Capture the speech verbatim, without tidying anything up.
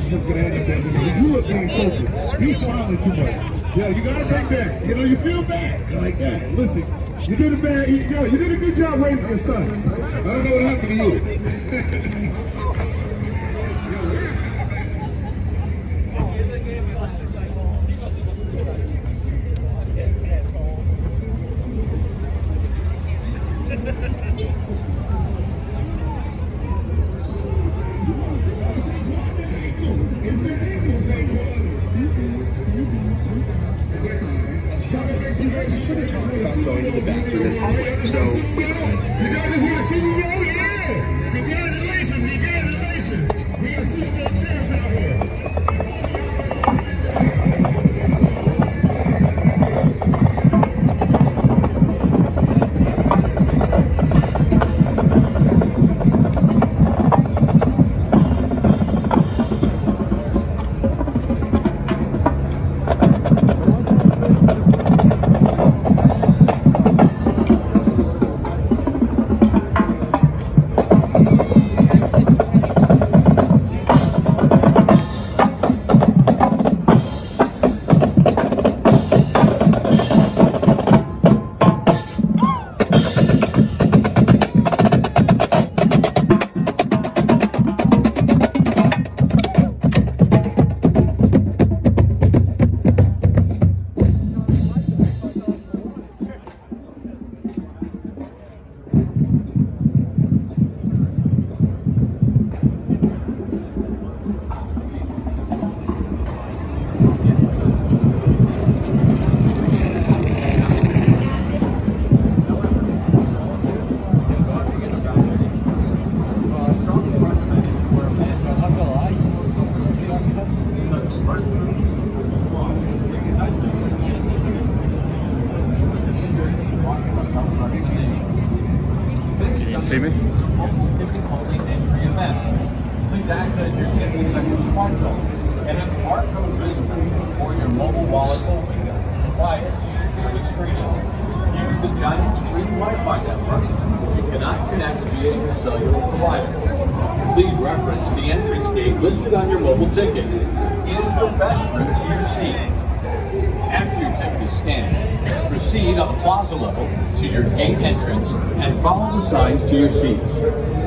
was going to end up there because you were being focused. You smiling too much. Yeah, you got to take that. You know, you feel bad like that. Listen, you did a bad, you, yo, you did a good job raising your son. I don't know what happened to you. I'm going to the bathroom, so you guys want to see me go? Yeah! Congratulations, congratulations! We got Super Bowl champs out here. See me? Please access your tickets on your smartphone and have barcode visible or your mobile wallet only prior to security screening. Use the Giants free Wi-Fi network if you cannot connect via your cellular provider. Please reference the entrance gate listed on your mobile ticket. It is the best route to your seat. After your ticket is scanned, proceed on the plaza level to your gate entrance and follow the signs to your seats.